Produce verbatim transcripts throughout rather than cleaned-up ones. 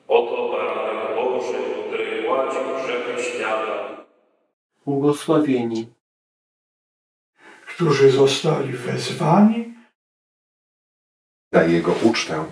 Oto baranek Boży, który gładzi grzechy świata. Błogosławieni, którzy zostali wezwani na Jego ucztę.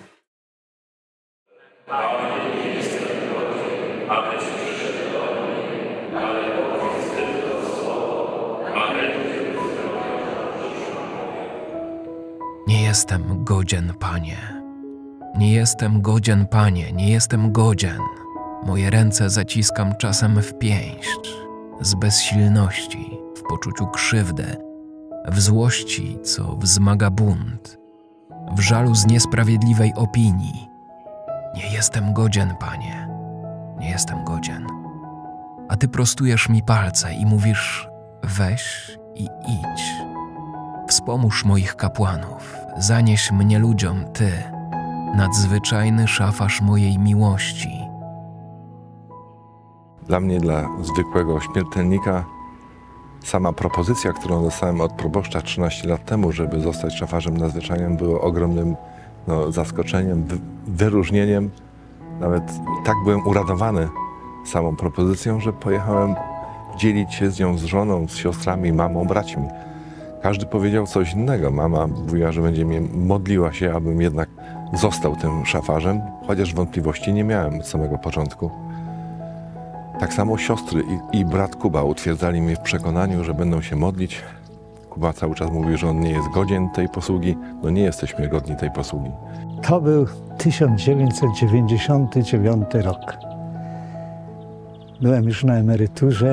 Nie jestem godzien, Panie. Nie jestem godzien, Panie, nie jestem godzien. Moje ręce zaciskam czasem w pięść, z bezsilności, w poczuciu krzywdy, w złości, co wzmaga bunt, w żalu z niesprawiedliwej opinii. Nie jestem godzien, Panie, nie jestem godzien. A Ty prostujesz mi palce i mówisz: weź i idź. Wspomóż moich kapłanów, zanieś mnie ludziom Ty, nadzwyczajny szafarz mojej miłości. Dla mnie, dla zwykłego śmiertelnika, sama propozycja, którą dostałem od proboszcza trzynaście lat temu, żeby zostać szafarzem nadzwyczajnym, było ogromnym no, zaskoczeniem, wy wyróżnieniem. Nawet tak byłem uradowany samą propozycją, że pojechałem dzielić się z nią, z żoną, z siostrami, mamą, braćmi. Każdy powiedział coś innego. Mama mówiła, że będzie mnie modliła się, abym jednak został tym szafarzem, chociaż wątpliwości nie miałem od samego początku. Tak samo siostry i, i brat Kuba utwierdzali mnie w przekonaniu, że będą się modlić. Kuba cały czas mówił, że on nie jest godzien tej posługi. No nie jesteśmy godni tej posługi. To był tysiąc dziewięćset dziewięćdziesiąty dziewiąty rok. Byłem już na emeryturze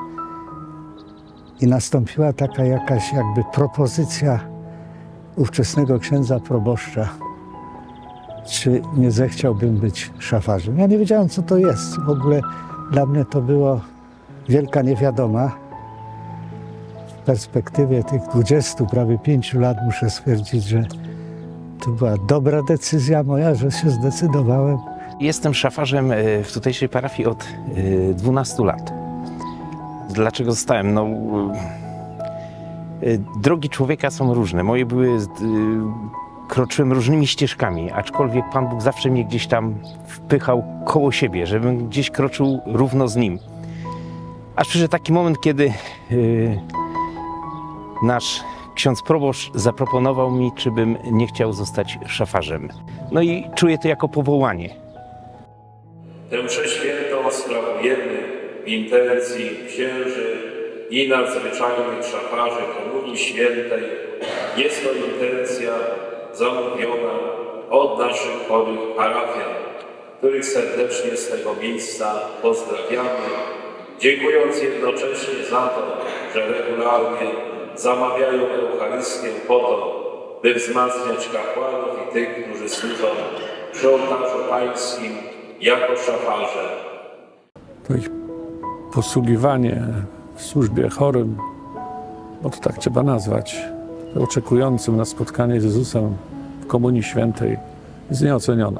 i nastąpiła taka jakaś jakby propozycja ówczesnego księdza proboszcza, czy nie zechciałbym być szafarzem. Ja nie wiedziałem, co to jest. W ogóle dla mnie to było wielka niewiadoma. W perspektywie tych dwudziestu, prawie pięciu lat muszę stwierdzić, że to była dobra decyzja moja, że się zdecydowałem. Jestem szafarzem w tutejszej parafii od dwunastu lat. Dlaczego zostałem? No, drogi człowieka są różne. Moje były, kroczyłem różnymi ścieżkami, aczkolwiek Pan Bóg zawsze mnie gdzieś tam wpychał koło siebie, żebym gdzieś kroczył równo z Nim. Aż przyszedł taki moment, kiedy yy, nasz ksiądz proboszcz zaproponował mi, czy bym nie chciał zostać szafarzem. No i czuję to jako powołanie. Tę mszę świętą sprawujemy w intencji księży i nadzwyczajnych szafarzy Komunii Świętej. Jest to intencja zamówiona od naszych chorych parafian, których serdecznie z tego miejsca pozdrawiamy, dziękując jednocześnie za to, że regularnie zamawiają Eucharystię po to, by wzmacniać kapłanów i tych, którzy służą przy ołtarzu pańskim jako szafarze. To ich posługiwanie w służbie chorym, bo to tak trzeba nazwać, oczekującym na spotkanie z Jezusem w Komunii Świętej, jest nieocenione.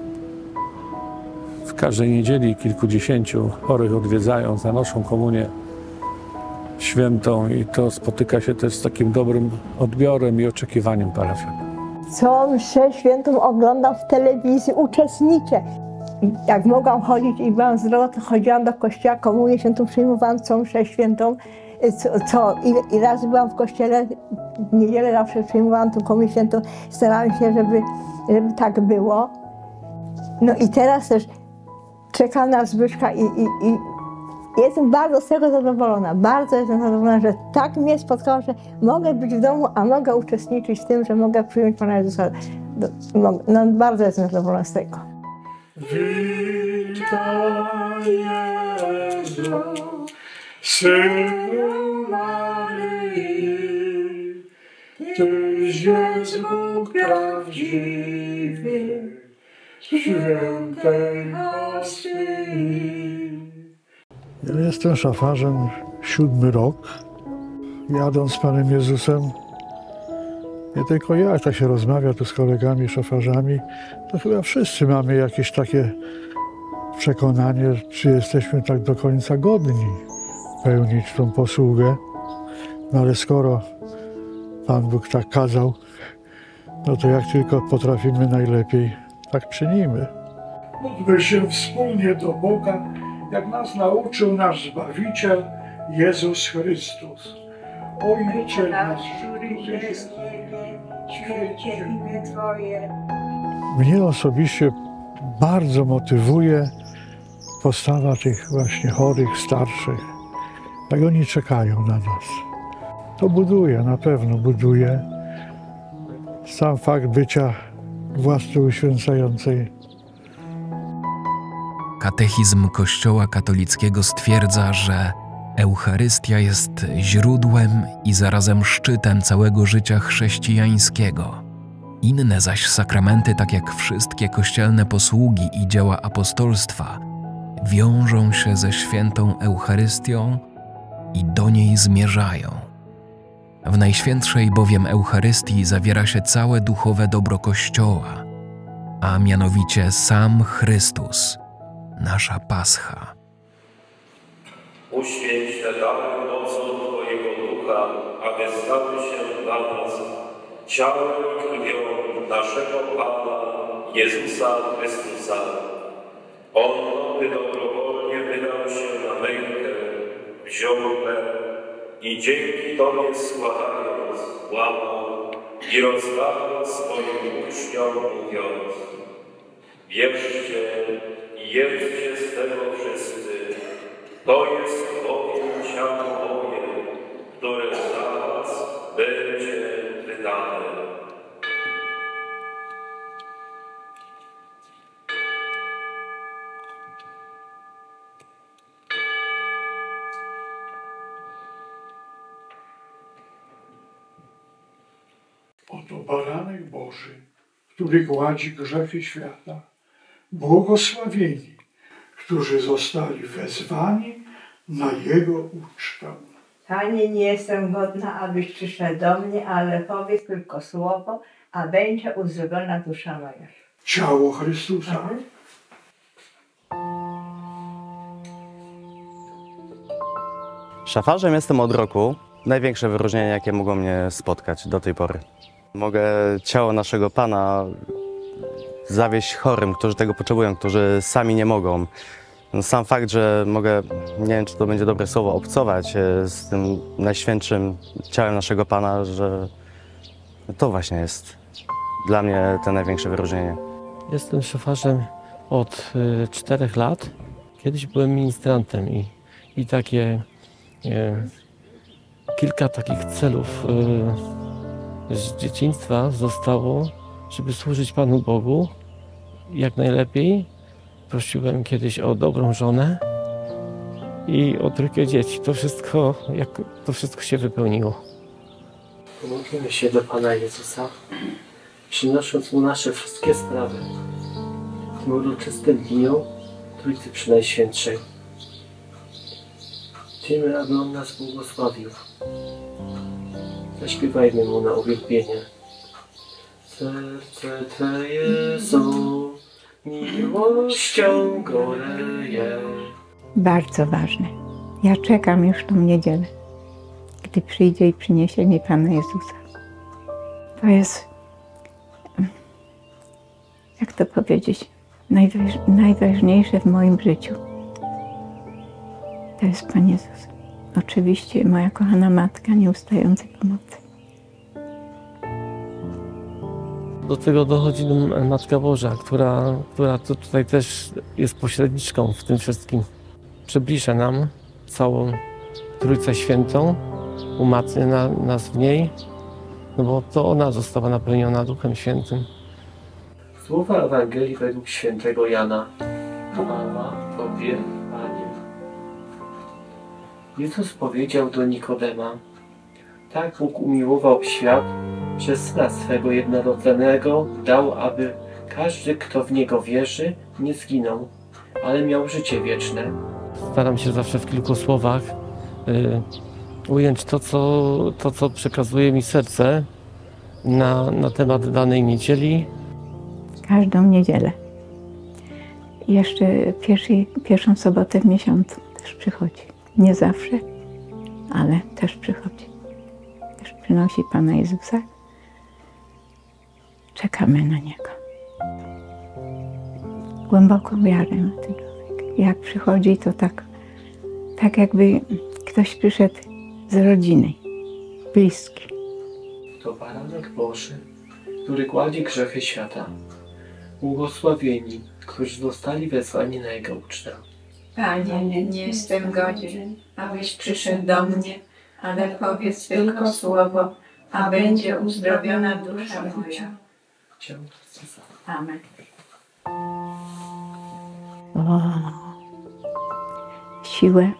W każdej niedzieli kilkudziesięciu chorych odwiedzają, zanoszą komunię świętą i to spotyka się też z takim dobrym odbiorem i oczekiwaniem parafian. Co mszę świętą oglądam w telewizji, uczestniczę. Jak mogłam chodzić i byłam zdrowa, to chodziłam do kościoła, komunię świętą przyjmowałam całą mszę świętą. Co, co i, i raz byłam w kościele, w niedzielę zawsze przyjmowałam tą komunię świętą. Starałam się, żeby, żeby tak było. No i teraz też czekam na Zbyszka i, i, i jestem bardzo z tego zadowolona. Bardzo jestem zadowolona, że tak mnie spotkało, że mogę być w domu, a mogę uczestniczyć w tym, że mogę przyjąć Pana Jezusa. No bardzo jestem zadowolona z tego. Witaj Jezu, Synu Maryi, Tyś jest Bóg prawdziwy, świętej hostii. Ja jestem szafarzem siódmy rok. Jadąc z Panem Jezusem, nie tylko ja, jak tak się rozmawia tu z kolegami szafarzami, to chyba wszyscy mamy jakieś takie przekonanie, czy jesteśmy tak do końca godni pełnić tą posługę. No ale skoro Pan Bóg tak kazał, no to jak tylko potrafimy najlepiej, tak czynimy. Módlmy się wspólnie do Boga, jak nas nauczył nasz Zbawiciel Jezus Chrystus. Ojcze nasz, któryś jest w niebie, święć się imię Twoje. Mnie osobiście bardzo motywuje postawa tych właśnie chorych, starszych. Jak oni czekają na nas. To buduje, na pewno buduje. Sam fakt bycia własnej uświęcającej. Katechizm Kościoła katolickiego stwierdza, że Eucharystia jest źródłem i zarazem szczytem całego życia chrześcijańskiego. Inne zaś sakramenty, tak jak wszystkie kościelne posługi i dzieła apostolstwa, wiążą się ze świętą Eucharystią i do niej zmierzają. W Najświętszej bowiem Eucharystii zawiera się całe duchowe dobro Kościoła, a mianowicie sam Chrystus, nasza Pascha. Uświęć te dary mocą Twojego Ducha, aby stały się dla nas ciałem i krwią naszego Pana Jezusa Chrystusa. On, by dobrowolnie wydał się na mękę, wziął chleb i dzięki Tobie składając, łamał i rozdawał swoim uczniom, mówiąc: bierzcie i jedzcie z tego wszyscy, to jest bowiem ciało moje, które za was będzie wydane. Oto baranek Boży, który gładzi grzechy świata. Błogosławieni, którzy zostali wezwani na Jego ucztę. Panie, nie jestem godna, abyś przyszedł do mnie, ale powiedz tylko słowo, a będzie uzdrowiona dusza moja. Ciało Chrystusa. Amen. Szafarzem jestem od roku. Największe wyróżnienie, jakie mogło mnie spotkać do tej pory. Mogę ciało naszego Pana zawieźć chorym, którzy tego potrzebują, którzy sami nie mogą. No, sam fakt, że mogę, nie wiem, czy to będzie dobre słowo, obcować z tym najświętszym ciałem naszego Pana, że to właśnie jest dla mnie to największe wyróżnienie. Jestem szafarzem od y, czterech lat. Kiedyś byłem ministrantem i, i takie y, kilka takich celów y, z dzieciństwa zostało, żeby służyć Panu Bogu jak najlepiej. Prosiłem kiedyś o dobrą żonę i o trójkę dzieci. To wszystko, jak, to wszystko się wypełniło. Pomodlimy się do Pana Jezusa, przynosząc Mu nasze wszystkie sprawy w tym uroczystym dniu Trójcy Przynajświętszej. Prosimy, aby On nas błogosławił. Zaśpiewajmy Mu na uwielbienie. Serce Twe, Jezu, miłością goreje. Bardzo ważne. Ja czekam już tą niedzielę, gdy przyjdzie i przyniesie mi Pana Jezusa. To jest, jak to powiedzieć, najważ, najważniejsze w moim życiu. To jest Pan Jezus. Oczywiście moja kochana Matka nieustającej pomocy. Do tego dochodzi Matka Boża, która, która tutaj też jest pośredniczką w tym wszystkim. Przybliża nam całą Trójcę Świętą, umacnia na, nas w niej, no bo to ona została napełniona Duchem Świętym. Słowa Ewangelii według świętego Jana. Chwała Tobie, Panie. Jezus powiedział do Nikodema: tak Bóg umiłował świat, że Syna swego jednorodzonego dał, aby każdy, kto w Niego wierzy, nie zginął, ale miał życie wieczne. Staram się zawsze w kilku słowach y, ująć to co, to, co przekazuje mi serce na, na temat danej niedzieli. Każdą niedzielę. I jeszcze pierwszy, pierwszą sobotę w miesiącu też przychodzi. Nie zawsze, ale też przychodzi. Też przynosi Pana Jezusa. Czekamy na Niego. głęboką wiarę ma ten człowiek. Jak przychodzi, to tak, tak jakby ktoś przyszedł z rodziny, bliski. To baranek Boży, który gładzi grzechy świata. Błogosławieni, którzy zostali wezwani na Jego ucztę. Panie, nie jestem godzien, abyś przyszedł do mnie, ale powiedz tylko słowo, a będzie uzdrowiona dusza moja. Amen. O, siłę,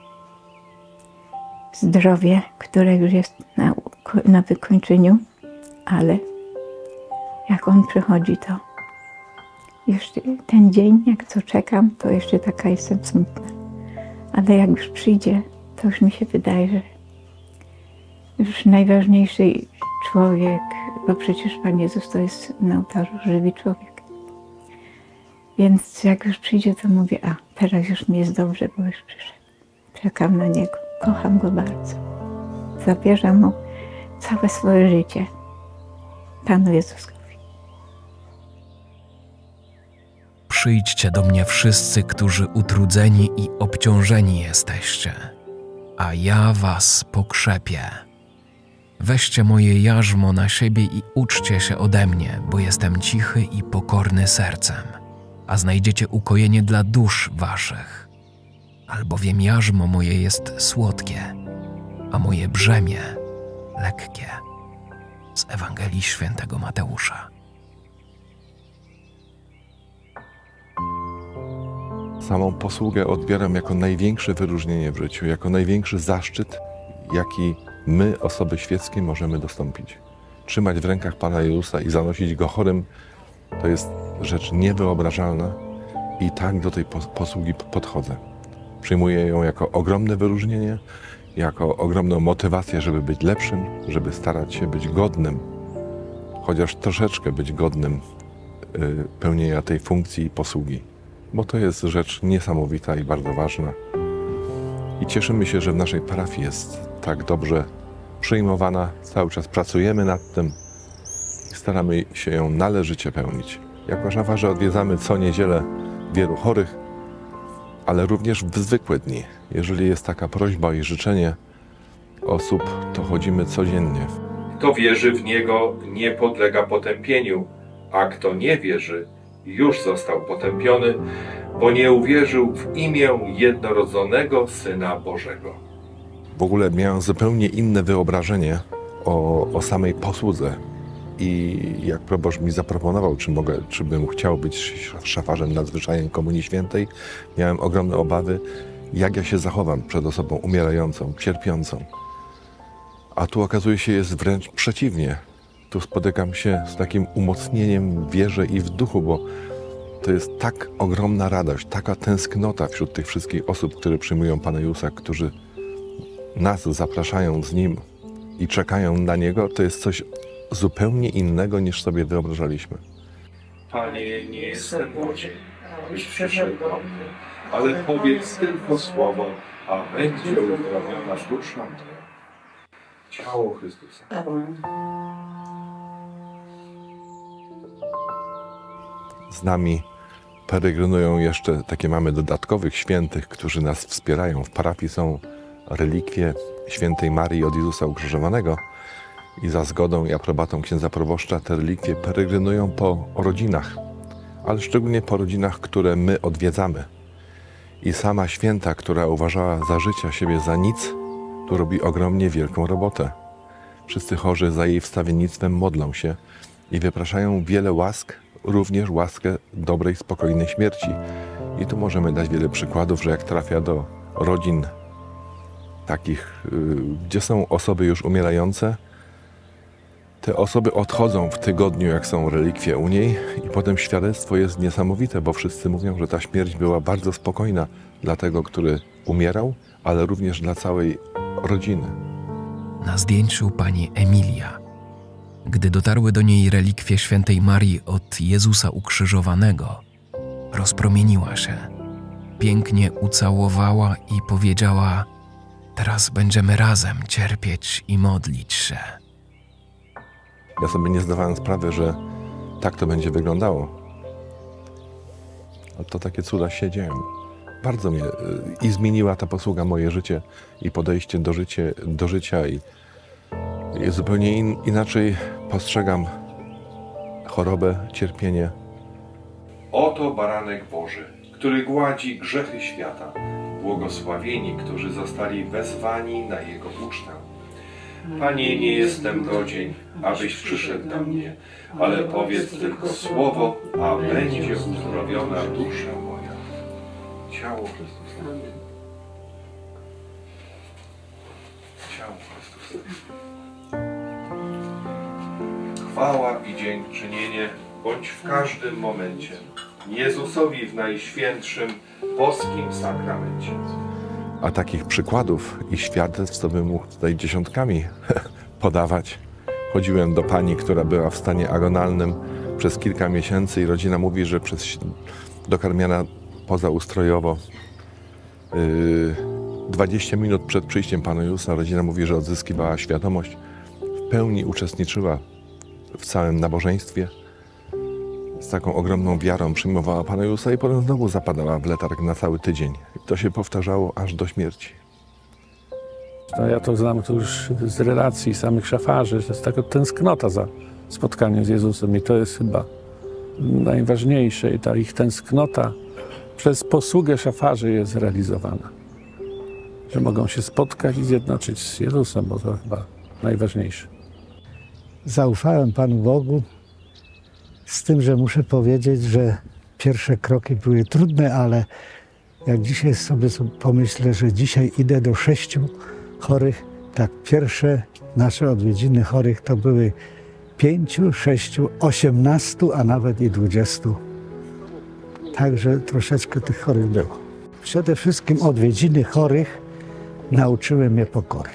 zdrowie, które już jest na, na wykończeniu, ale jak on przychodzi, to jeszcze ten dzień, jak co czekam, to jeszcze taka jestem smutna. Ale jak już przyjdzie, to już mi się wydaje, że już najważniejszy człowiek, bo przecież Pan Jezus to jest na ołtarzu żywy człowiek. Więc jak już przyjdzie, to mówię, a teraz już mi jest dobrze, bo już przyszedł. Czekam na Niego, kocham Go bardzo. Zawierzam Mu całe swoje życie, Panu Jezusowi. Przyjdźcie do mnie wszyscy, którzy utrudzeni i obciążeni jesteście, a ja was pokrzepię. Weźcie moje jarzmo na siebie i uczcie się ode mnie, bo jestem cichy i pokorny sercem, a znajdziecie ukojenie dla dusz waszych. Albowiem jarzmo moje jest słodkie, a moje brzemię lekkie. Z Ewangelii Świętego Mateusza. Samą posługę odbieram jako największe wyróżnienie w życiu, jako największy zaszczyt, jaki my, osoby świeckie, możemy dostąpić. Trzymać w rękach Pana Jezusa i zanosić Go chorym, to jest rzecz niewyobrażalna i tak do tej posługi podchodzę. Przyjmuję ją jako ogromne wyróżnienie, jako ogromną motywację, żeby być lepszym, żeby starać się być godnym, chociaż troszeczkę być godnym y, pełnienia tej funkcji i posługi. Bo to jest rzecz niesamowita i bardzo ważna. I cieszymy się, że w naszej parafii jest tak dobrze przyjmowana. Cały czas pracujemy nad tym i staramy się ją należycie pełnić. Jako szafarze odwiedzamy co niedzielę wielu chorych, ale również w zwykłe dni. Jeżeli jest taka prośba i życzenie osób, to chodzimy codziennie. Kto wierzy w Niego, nie podlega potępieniu, a kto nie wierzy, już został potępiony, bo nie uwierzył w imię jednorodzonego Syna Bożego. W ogóle miałem zupełnie inne wyobrażenie o, o samej posłudze. I jak proboszcz mi zaproponował, czy, mogę, czy bym chciał być szafarzem nadzwyczajnym Komunii Świętej, miałem ogromne obawy, jak ja się zachowam przed osobą umierającą, cierpiącą. A tu okazuje się, jest wręcz przeciwnie. Tu spotykam się z takim umocnieniem w wierze i w duchu, bo to jest tak ogromna radość, taka tęsknota wśród tych wszystkich osób, które przyjmują Pana Jezusa, którzy nas zapraszają z Nim i czekają na Niego. To jest coś zupełnie innego, niż sobie wyobrażaliśmy. Panie, nie jestem godzien, abyś przyszedł do mnie, ale powiedz tylko słowo, a będzie uzdrowiona dusza moja. Ciało Chrystusa. Z nami peregrynują jeszcze takie mamy dodatkowych świętych, którzy nas wspierają. W parafii są relikwie świętej Marii od Jezusa Ukrzyżowanego i za zgodą i aprobatą księdza proboszcza te relikwie peregrynują po rodzinach, ale szczególnie po rodzinach, które my odwiedzamy. I sama święta, która uważała za życia siebie za nic, tu robi ogromnie wielką robotę. Wszyscy chorzy za jej wstawiennictwem modlą się i wypraszają wiele łask, również łaskę dobrej, spokojnej śmierci. I tu możemy dać wiele przykładów, że jak trafia do rodzin takich, gdzie są osoby już umierające, te osoby odchodzą w tygodniu, jak są relikwie u niej, i potem świadectwo jest niesamowite, bo wszyscy mówią, że ta śmierć była bardzo spokojna dla tego, który umierał, ale również dla całej rodziny. Na zdjęciu pani Emilia. Gdy dotarły do niej relikwie świętej Marii od Jezusa Ukrzyżowanego, rozpromieniła się, pięknie ucałowała i powiedziała: teraz będziemy razem cierpieć i modlić się. Ja sobie nie zdawałem sprawy, że tak to będzie wyglądało. to takie cuda się dzieją. Bardzo mnie i zmieniła ta posługa moje życie i podejście do, życie, do życia i, i zupełnie in, inaczej postrzegam chorobę, cierpienie. Oto baranek Boży, który gładzi grzechy świata. Błogosławieni, którzy zostali wezwani na Jego ucztę. Panie, nie jestem godzien, abyś przyszedł do mnie, ale powiedz tylko słowo, a będzie uzdrowiona dusza moja. Ciało Chrystusa. Ciało Chrystusa. Chwała i dziękczynienie bądź w każdym momencie Jezusowi w Najświętszym, boskim sakramencie. A takich przykładów i świadectw to bym mógł tutaj dziesiątkami podawać. Chodziłem do pani, która była w stanie agonalnym przez kilka miesięcy i rodzina mówi, że przez dokarmiana pozaustrojowo yy, dwadzieścia minut przed przyjściem Pana Jezusa rodzina mówi, że odzyskiwała świadomość, w pełni uczestniczyła w całym nabożeństwie. Z taką ogromną wiarą przyjmowała Pana Jezusa i potem znowu zapadała w letarg na cały tydzień. I to się powtarzało aż do śmierci. No ja to znam to już z relacji samych szafarzy, że jest taka tęsknota za spotkaniem z Jezusem i to jest chyba najważniejsze. I ta ich tęsknota przez posługę szafarzy jest realizowana. Że mogą się spotkać i zjednoczyć z Jezusem, bo to chyba najważniejsze. Zaufałem Panu Bogu, z tym, że muszę powiedzieć, że pierwsze kroki były trudne, ale jak dzisiaj sobie pomyślę, że dzisiaj idę do sześciu chorych, tak pierwsze nasze odwiedziny chorych to były pięciu, sześciu, osiemnastu, a nawet i dwudziestu. Także troszeczkę tych chorych było. Przede wszystkim odwiedziny chorych nauczyły mnie pokory.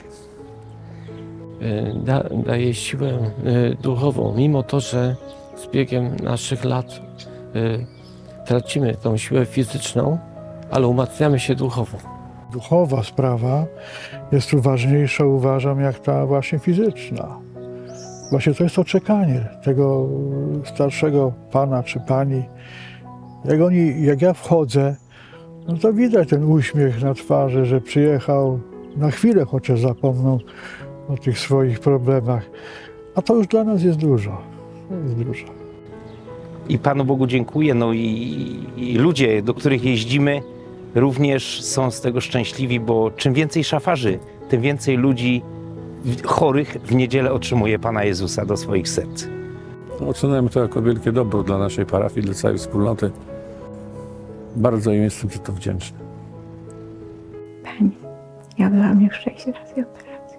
Da, daje siłę duchową, mimo to, że z biegiem naszych lat y, tracimy tą siłę fizyczną, ale umacniamy się duchowo. Duchowa sprawa jest tu ważniejsza, uważam, jak ta właśnie fizyczna. Właśnie to jest to czekanie tego starszego pana czy pani. Jak oni, jak ja wchodzę, no to widać ten uśmiech na twarzy, że przyjechał, na chwilę chociaż zapomną o tych swoich problemach. A to już dla nas jest dużo. Jest dużo. I Panu Bogu dziękuję, no i, i ludzie, do których jeździmy, również są z tego szczęśliwi, bo czym więcej szafarzy, tym więcej ludzi chorych w niedzielę otrzymuje Pana Jezusa do swoich serc. Oceniamy to jako wielkie dobro dla naszej parafii, dla całej wspólnoty. Bardzo im jestem za to wdzięczny. Panie, ja byłam już sześć razy operacji.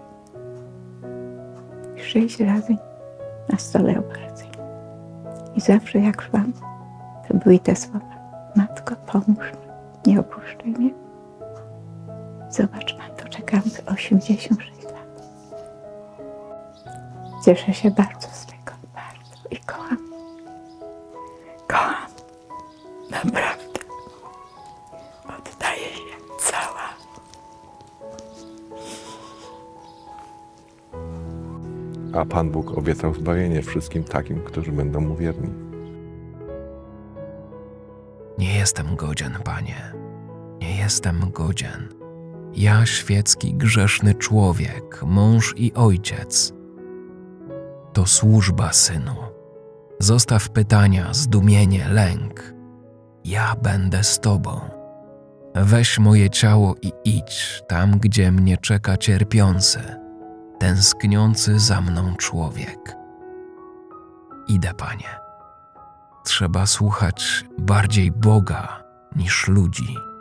Sześć razy na stole operacji. I zawsze jak szłam, to były te słowa. Matko, pomóż mi, nie opuszczaj mnie. Zobacz, mam doczekałam osiemdziesiąt sześć lat. Cieszę się bardzo z tego, bardzo. I kocham. Kocham. Naprawdę. Oddaję się cała. A Pan Bóg obiecał zbawienie wszystkim takim, którzy będą mu wierni. Nie jestem godzien, Panie, nie jestem godzien. Ja, świecki, grzeszny człowiek, mąż i ojciec. To służba, Synu. Zostaw pytania, zdumienie, lęk. Ja będę z Tobą. Weź moje ciało i idź tam, gdzie mnie czeka cierpiący, tęskniący za mną człowiek. Idę, Panie. Trzeba słuchać bardziej Boga niż ludzi.